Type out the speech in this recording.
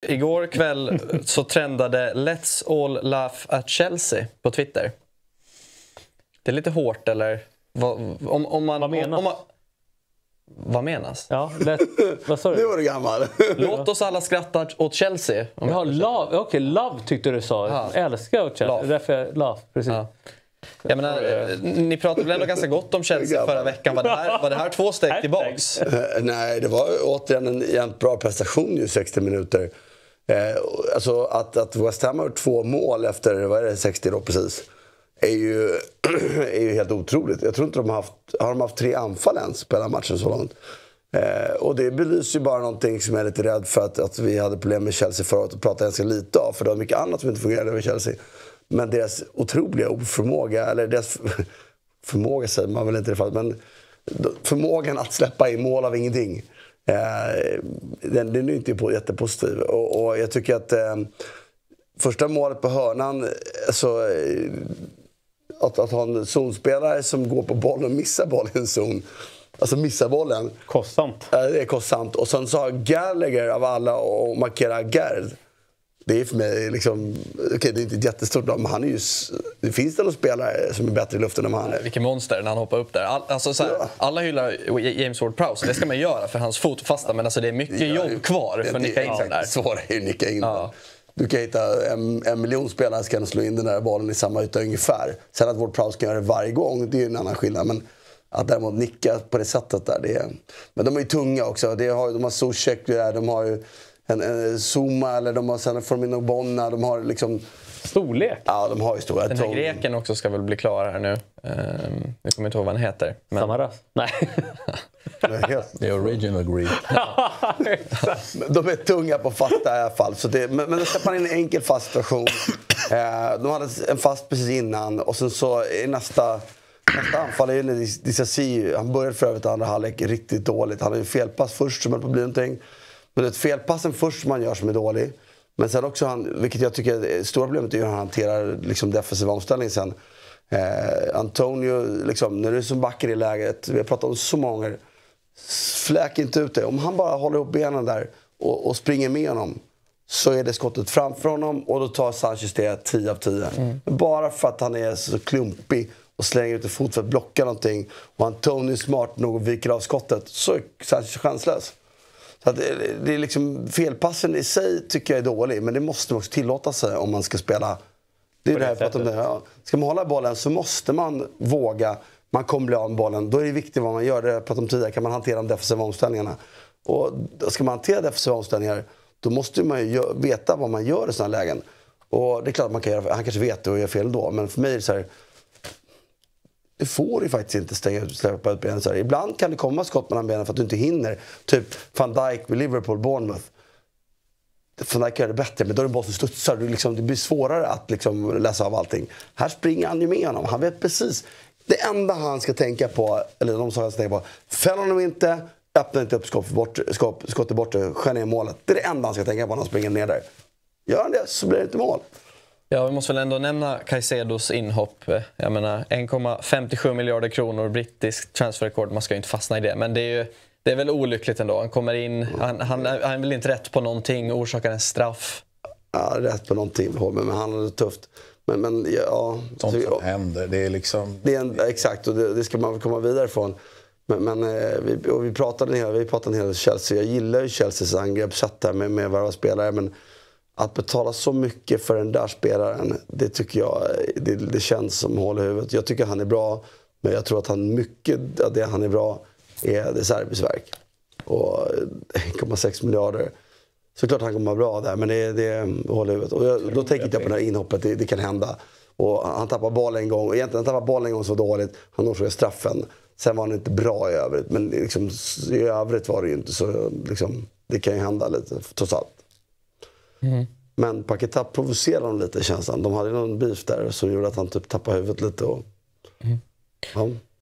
igår kväll så trendade Let's all laugh at Chelsea på Twitter. Det är lite hårt, eller? Om man, vad menas? Vad menas? Ja, vad sa du? Nu var du gammal. Låt oss alla skratta åt Chelsea. Ja, love tyckte du sa. Ja. Älskar åt Chelsea. Love. Därför love, precis. Ja. Jag menar, ni pratade väl ändå ganska gott om Chelsea förra veckan. Var det här 2 steg tillbaks? Nej, det var återigen en jävligt bra prestation i 60 minuter. Alltså att West Ham har 2 mål efter 60 då precis är ju helt otroligt. Jag tror inte de har haft 3 anfall ens spelat matchen så långt. Och det belyser ju bara någonting som jag är lite rädd för att vi hade problem med Chelsea förut och pratade ganska lite av, för det var mycket annat som inte fungerade med Chelsea. Men deras otroliga oförmåga, eller deras förmåga säger man väl inte i det fallet, men förmågan att släppa i mål av ingenting, den är ju inte jättepositiv. Och jag tycker att första målet på hörnan, alltså, att ha en zonspelare som går på bollen och missar bollen i en zon, alltså missar bollen. Kostsamt. Det är kostsamt. Och sen så har Gallagher av alla och markerar Gerd. Det är för mig liksom, okej, det är inte ett jättestort namn, men han är ju, det finns det någon spelare som är bättre i luften än han är. Vilken monster när han hoppar upp där. Alltså, så här, alla hyllar James Ward-Prowse, det ska man göra för hans fotfasta, men alltså, det är mycket jobb kvar för att nicka in den där. Svårare är ju nicka in den. Du kan hitta en miljon spelare som kan slå in den där bollen i samma yta ungefär. Sen att Ward-Prowse kan göra det varje gång, det är ju en annan skillnad. Men att däremot nicka på det sättet där, det är... Men de är ju tunga också. De har Zuzek där, de har ju en Zuma, eller de har sen Firmino Bonna, de har liksom... Storlek? Ja, de har ju stora. Den här greken också ska väl bli klar här nu. Jag kommer inte ihåg vad han heter. Men... Samaras? Nej. The original Greek. De är tunga på fasta i alla fall. Så men då släpper man in en enkel fast situation. De hade en fast precis innan. Och sen så är nästa anfall är ju när Disasi, han började för övrigt andra halvlek riktigt dåligt. Han har ju felpass först som är på bli någonting. Men det är felpassen först man gör som är dålig. Men sen också vilket jag tycker är stora problemet, är hur han hanterar liksom defensiva omställning sen. Antonio, liksom, när du är som backar i läget, vi har pratat om så många, fläk inte ut det. Om han bara håller ihop benen där och springer med honom, så är det skottet framför honom, och då tar Sanchez det 10 av 10. Bara för att han är så klumpig och slänger ut en fot för att blocka någonting, och Antonio är smart nog och viker av skottet, så är Sanchez chanslös. Så att det är liksom, felpassen i sig tycker jag är dålig, men det måste man också tillåta sig om man ska spela. Det är det här för att ska man hålla bollen så måste man våga. Man kommer bli av med bollen. Då är det viktigt vad man gör. Det pratar om tidigare. Kan man hantera de defensiva omställningarna? Och ska man hantera defensiva omställningar, då måste man ju veta vad man gör i sådana lägen. Och det är klart att man kan göra, han kanske vet det och gör fel då. Men för mig är det så här, du får ju faktiskt inte släppa ut benen så här. Ibland kan det komma skott mellan benen för att du inte hinner. Typ Van Dijk med Liverpool, Bournemouth. Van Dijk gör det bättre, men då är det bara som studsar. Det blir svårare att liksom läsa av allting. Här springer han ju med honom. Han vet precis. Det enda han ska tänka på, eller de som han ska tänka på, fäll honom inte, öppna inte upp skottet bort, skär ner målet. Det är det enda han ska tänka på när han springer ner där. Gör han det så blir det inte mål. Ja, vi måste väl ändå nämna Caicedos inhopp. Jag menar, 1,57 miljarder kronor, brittisk transferrekord. Man ska ju inte fastna i det. Men det är väl olyckligt ändå. Han kommer in, han är väl inte rätt på någonting, orsakar en straff. Ja, rätt på någonting, men han hade det tufft. Men ja... Sånt som händer, det är liksom... Exakt, och det ska man komma vidare från. Vi pratade en hel del Chelsea. Jag gillar ju Chelseas angreppssätt där med varje spelare, men att betala så mycket för den där spelaren, det tycker jag, det känns som hål i huvudet. Jag tycker han är bra, men jag tror att mycket av det han är bra är det serviceverk. Och 1,6 miljarder. Såklart han kommer vara bra där, men det är hål i huvudet. Och då tänker jag på det här inhoppet, det kan hända. Och han tappar bollen en gång, och egentligen han tappar bollen en gång så dåligt, han orsakade straffen. Sen var han inte bra i övrigt, men liksom, i övrigt var det ju inte så, liksom, det kan ju hända lite, trots allt. Men Paquetá provocerade dem lite, känslan. De hade någon beef där som gjorde att han typ tappade huvudet lite. Och, ja.